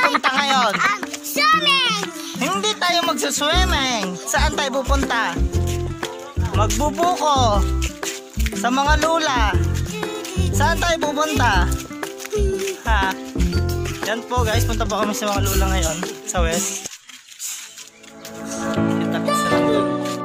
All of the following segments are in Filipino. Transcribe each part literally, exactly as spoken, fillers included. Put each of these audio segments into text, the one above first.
pupunta ngayon? Swimming! Hindi tayo magsuswimming. Saan tayo pupunta? Magbubuko. Sa mga lula. Saan tayo pupunta? Ha? Yan po guys, punta po kami sa mga lula ngayon. Sa west. Kita-kits na lang doon.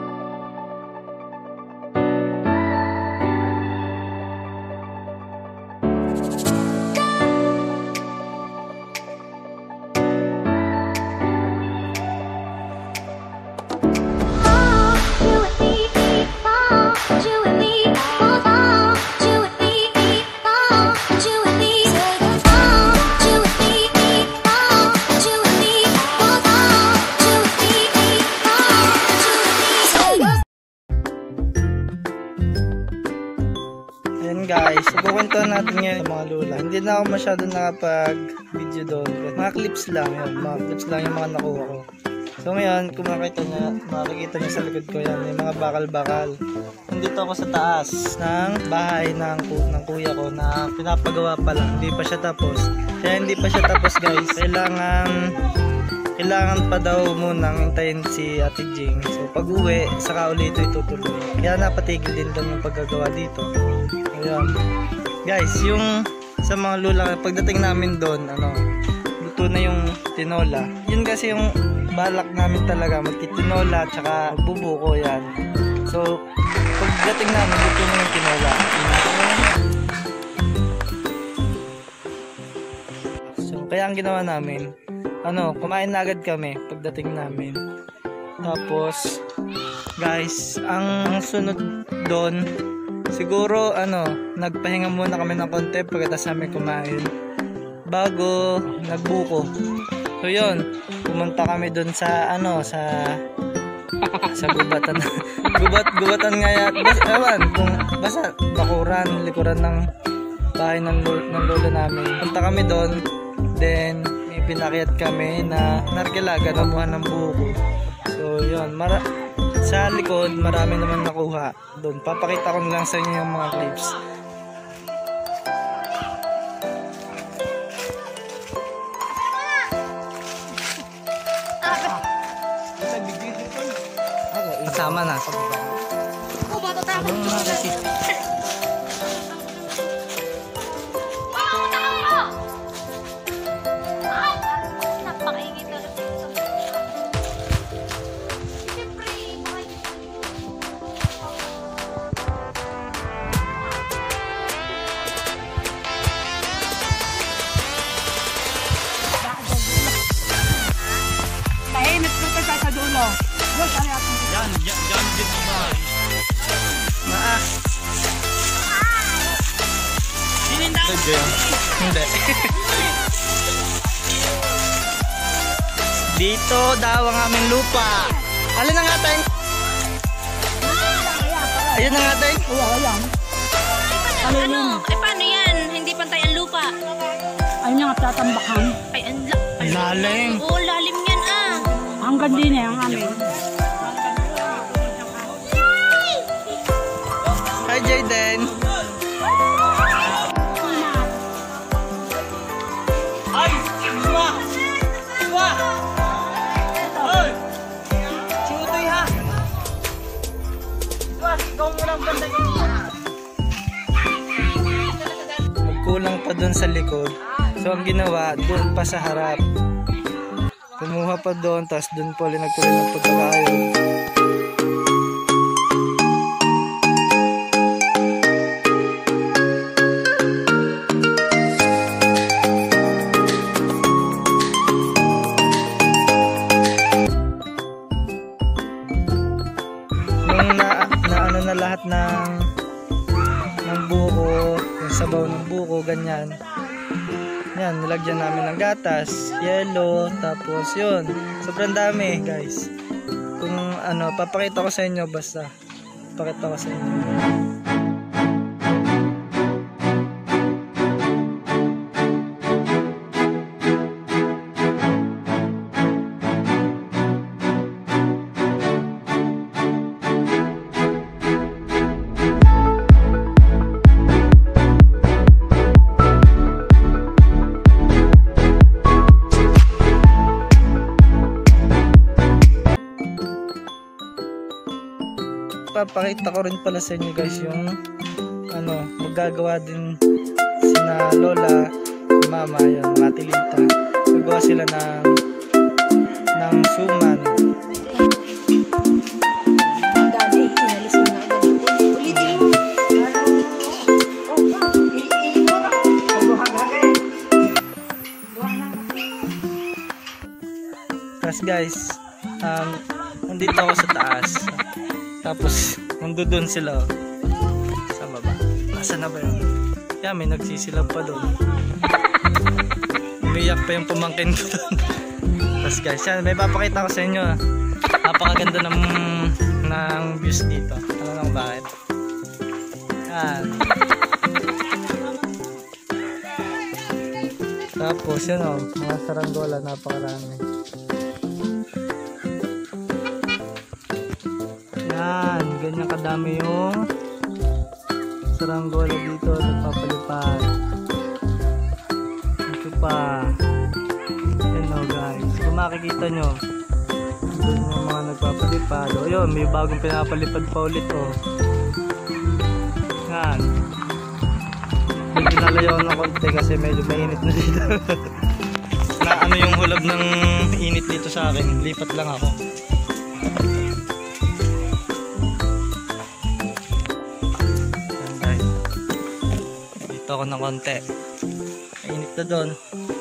Ayan guys, ipukwentuhan natin ngayon mga lula. Hindi na ako masyado nakapag-video doon. Mga clips lang yun. Mga clips lang yung mga nakuha ko. So ngayon, kung makikita nyo, makikita nyo sa likod ko yan, may mga bakal-bakal. Nandito ako sa taas ng bahay ng, ng kuya ko na pinapagawa pa lang. Hindi pa siya tapos. Kaya hindi pa siya tapos guys. Kailangan... Kailangan pa daw munang hintayin si Ate Jing. So pag uwi, saka ulit ito itutuloy. Kaya napatigil din daw yung paggagawa dito. Ayan. Guys, yung sa mga lula, pagdating namin doon, ano, luto na yung tinola. Yun kasi yung balak namin talaga, magtitinola tsaka magbubuko yan. So pagdating namin, luto na yung tinola. So kaya ang ginawa namin, ano, kumain na agad kami pagdating namin. Tapos guys, ang sunod doon siguro ano, nagpahinga muna kami ng konti pagkatapos namin kumain bago nagbuko. So yun, pumunta kami doon sa ano, sa sa gubatan. gubat gubatan nga yan. Basta, ewan, kung basta bakuran, likuran ng bahay ng, ng lolo namin. Punta kami doon, then pinakyat kami na narkilaga, namuha ng buko. So yun, mara sa likod marami naman nakuha doon. Papakita ko lang sa inyo yung mga clips. Kasama na sa baba. Oh, bato tayo. Yan, yan, yan din ang bahay. Maas. Sininda. Hindi. Dito daw ang aming lupa. Alin ang ating? Ayun ang ating? Oo, ayan. Ano? Eh paano yan? Hindi pantay ang lupa. Ayun nga, tatambakan. Ay, ang lalim. Oo, lalim yan ah. Hanggang din eh, ang amin. Hi Jayden. Ay! Iwa! Iwa! Ay! Chutoy ha! Iwa! Ikaw muna ang banda yun. Magkulang pa dun sa likod. So ang ginawa, dun pa sa harap. Kumuha pa doon, tapos doon po ulit nagtuloy ng pagkakayo. Nung na, na ano na lahat ng ng buko, yung sabaw ng buko, ganyan. Yan, nilagyan namin ng gatas, yelo, tapos yun. Sobrang dami, guys. Kung ano, papakita ko sa inyo basta. Papakita ko sa inyo. ipapakita ko rin pala sa inyo guys yung ano, magagawa din sina lola, si mama, yun, mga tilita. Gagawa sila ng ng suman. Dati, inalis mo na agad. Ulitin mo. Tapos guys, um, nandito ako sa taas. Tapos, nandun sila. Sa baba. Nasaan na ba yun? Yeah, may nagsisilaw pa doon. Umiyak pa yung pamangkin ko doon. Tapos guys, yan, may papakita ko sa inyo. Napakaganda ng, ng views dito. Ano lang bakit? Yan. Tapos yun o, mga saranggola, napakarami. Yan, ganyan kadami yung saranggola dito, nagpapalipad. Ito pa. Yan o guys, kung makikita nyo, doon yung mga nagpapalipad. O yun, may bagong pinapalipad pa ulit o. Yan. Medyo nalayo ng konti kasi medyo mainit na dito. Na ano yung hulog ng init dito sa akin, lipat lang ako. Dito ako ng konti. Mainit na doon.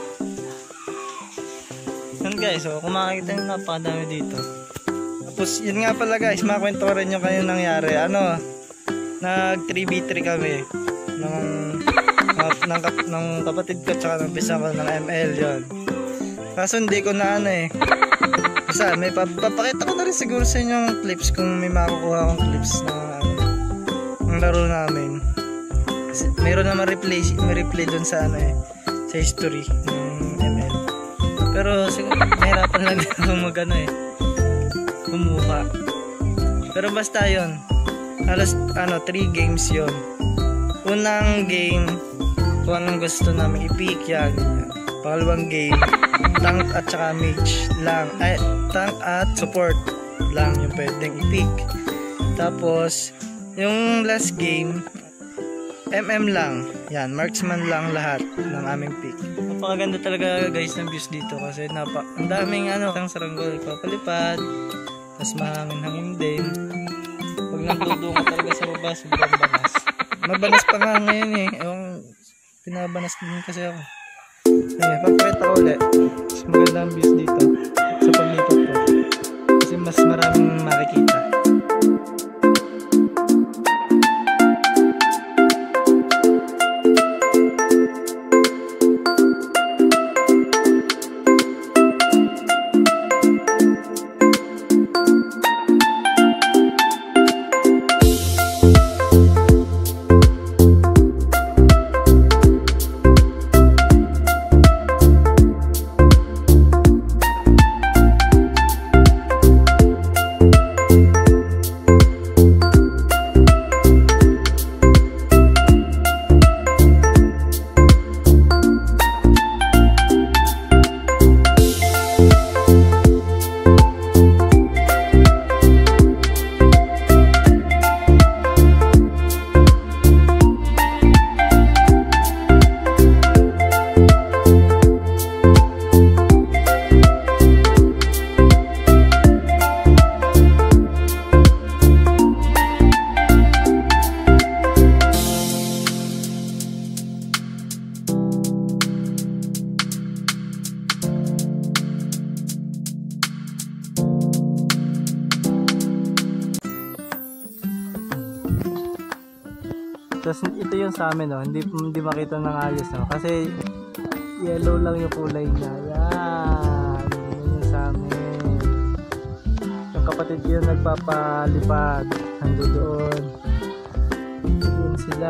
Yan guys, so kung makikita nyo, napakadami dito. Tapos yun nga pala guys, makakwento rin yung kanyang nangyari. Ano, nag three v three kami ng, ng, ng, ng kapatid ko tsaka ng pisang ko ng M L yun. Kaso hindi ko na ano eh. Basta may papakita ko na rin siguro sa inyo yung clips kung may makukuha akong clips na ano, ng laro namin. Mayroon naman replay, may replay dun sa ano eh, sa history ng M L. Pero siguro mahirapan lang din ako mag ano eh, kumuha. Pero basta yun, halos ano, three games yun. Unang game, kung anong gusto namin i-pick yan. Pangalawang game, tank at saka mage lang. Ay, tank at support lang yung pwedeng i-pick. Tapos, yung last game, M M lang. Yan, marksman lang lahat ng aming pick. Napakaganda talaga guys ng views dito kasi napa, ang daming ano, ang saranggola papalipad. Tapos mahangin-hangin din. Pag nandudungo talaga sa baba, sobrang banas. Mabanas pa nga ngayon eh. Yung pinabanas din kasi ako. Ayan, papakita ko ulit. Mas maganda ang views dito sa paglipat ko. Kasi mas maraming makikita. Tapos ito yung sa amin, no? hindi, hindi makita ng ayos, no? Kasi yellow lang yung kulay niya. Yan, yun yung sa amin. Yung kapatid ko yung nagpapalipad hanggang doon. Doon sila.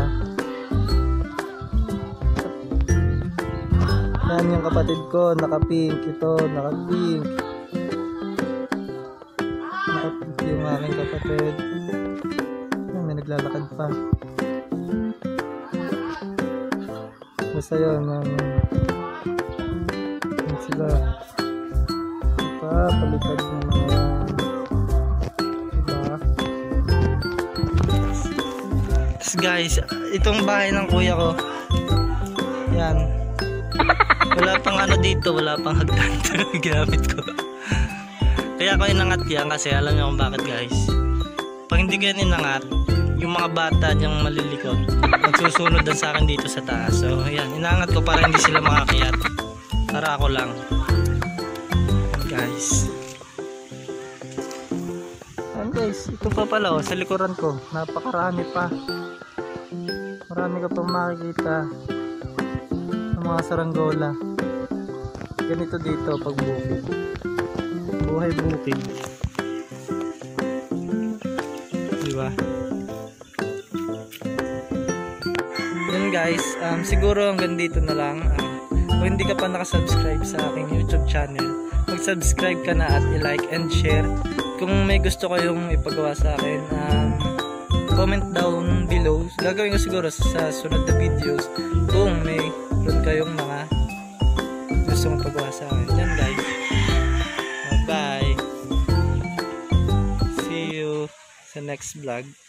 Yan yung kapatid ko, naka-pink. Ito, naka-pink. Naka-pink yung aking kapatid. Yan, may naglalakad pa. Basta yun, um, yun sila. Ito pa, palipad ng mga yan. Diba? Tapos guys, itong bahay ng kuya ko. Yan. Wala pang ano dito, wala pang hagdan. Ginamit ko. Kaya ako inangat yan kasi alam niyo kung bakit guys. Pag hindi ko yan inangat, yung mga bata diyang malilikot, magsusunod din sa akin dito sa taas. So yan, inangat ko para hindi sila makakiyat. Para ako lang. Guys. Ayan guys, ito pa pala oh, sa likuran ko. Napakarami pa. Marami ka pang makikita ng mga saranggola. Ganito dito pag bukid. Buhay bukid. Diba? Yun guys, um, siguro hanggang dito na lang. Um, kung hindi ka pa nakasubscribe sa aking YouTube channel, mag-subscribe ka na at i-like and share. Kung may gusto kayong ipagawa sa akin, um, comment down below. Gagawin ko siguro sa sunod na videos kung may doon kayong mga gusto mong pagawa sa akin. Yan guys. Bye. See you sa next vlog.